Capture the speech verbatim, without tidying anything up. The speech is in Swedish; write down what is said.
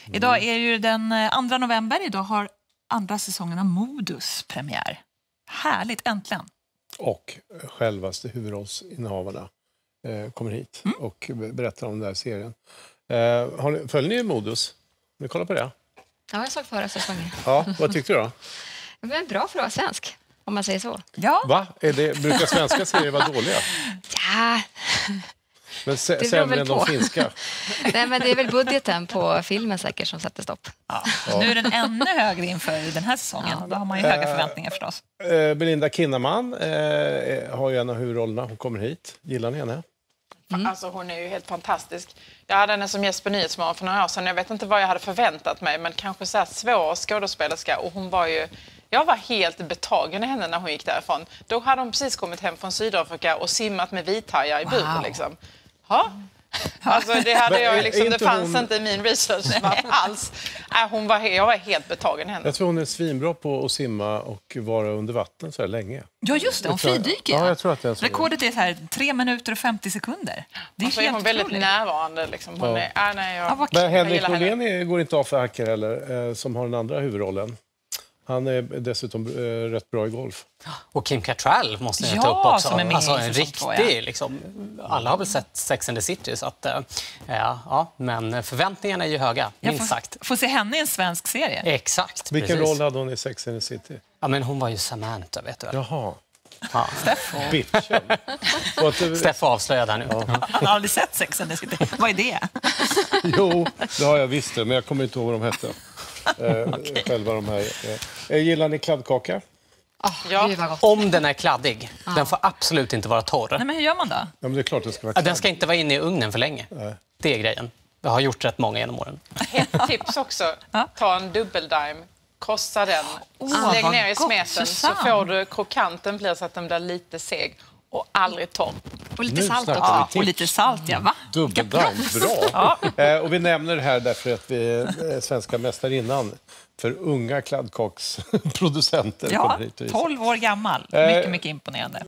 Idag är ju den andra november. Idag har andra säsongen av Modus premiär. Härligt, äntligen. Och självaste huvudrollsinnehavarna eh, kommer hit mm. och berättar om den här serien. Eh, har ni, följer ni Modus? Ni kollar på det? Ja, jag såg förra säsongen. Ja, vad tyckte du då? Det var bra för att vara svensk, om man säger så. Ja. Va? Är det, brukar svenska serier vara dåliga? Ja... Men sämre än de finska. Nej, men det är väl budgeten på filmen säkert som sätter stopp. Ja. Ja. Nu är den ännu högre inför den här säsongen. Ja. Då har man ju höga förväntningar förstås. Eh, Belinda Kinnaman eh, har ju en av huvudrollerna. Hon kommer hit. Gillar ni henne? Mm. Alltså hon är ju helt fantastisk. Jag hade henne som gäst på Nyhetsmorgon för några år sedan. Jag vet inte vad jag hade förväntat mig, men kanske så här svår skådespelerska. Och hon var ju... Jag var helt betagen i henne när hon gick därifrån. Då hade hon precis kommit hem från Sydafrika och simmat med vithajar i wow. buren liksom. Ja. Alltså det hade jag liksom, det fanns hon... inte i min research alls. Äh, hon var, jag var helt betagen i henne. Jag tror hon är svinbra på att simma och vara under vatten så här länge. Ja just det, hon fridyker. Ja, jag tror att det är så. Rekordet är så här tre minuter och femtio sekunder. Det är och så helt är hon väldigt otroligt. Närvarande liksom. Hon ja. är, äh, nej, jag, ja, Men Henrik Norlén går inte av för hacker heller, eh, som har den andra huvudrollen. Han är dessutom eh, rätt bra i golf. Och Kim Cattrall måste jag ja, ta upp också. Som är med alltså en riktig, två, ja. liksom, alla har väl sett Sex and the City, så att, ja, ja, men förväntningarna är ju höga, minst får, sagt. Får se henne i en svensk serie. Exakt. Vilken precis. roll hade hon i Sex and the City? Ja, men hon var ju Samantha, vet du väl? Jaha. Ja. Steffo. Bitchen. Steffo avslöjade här nu. Ja. Han har aldrig sett Sex and the City. Vad är det? Jo, det har jag visst det, men jag kommer inte ihåg vad de hette. Eh, okay. Själva de här. Eh. Gillar ni kladdkaka? Oh, ja. Om den är kladdig. Ah. Den får absolut inte vara torr. Nej, men hur gör man då? Ja, men det är klart det ska vara ja, den ska inte vara inne i ugnen för länge. Nej. Det är grejen. Jag har gjort rätt många genom åren. Ett tips också. Ta en dubbeldime. Krossa den. Oh, lägg ner i gott, smeten så får du krokanten blir så att den blir lite seg. Och aldrig torr. Och lite nu salt också. Ja, och lite salt, ja, va? Dubbeldime, bra. ja. eh, och vi nämner det här därför att vi är svenska mästarinnan för unga kladdkaksproducenter. Ja, tolv år gammal. Mycket, mycket imponerande.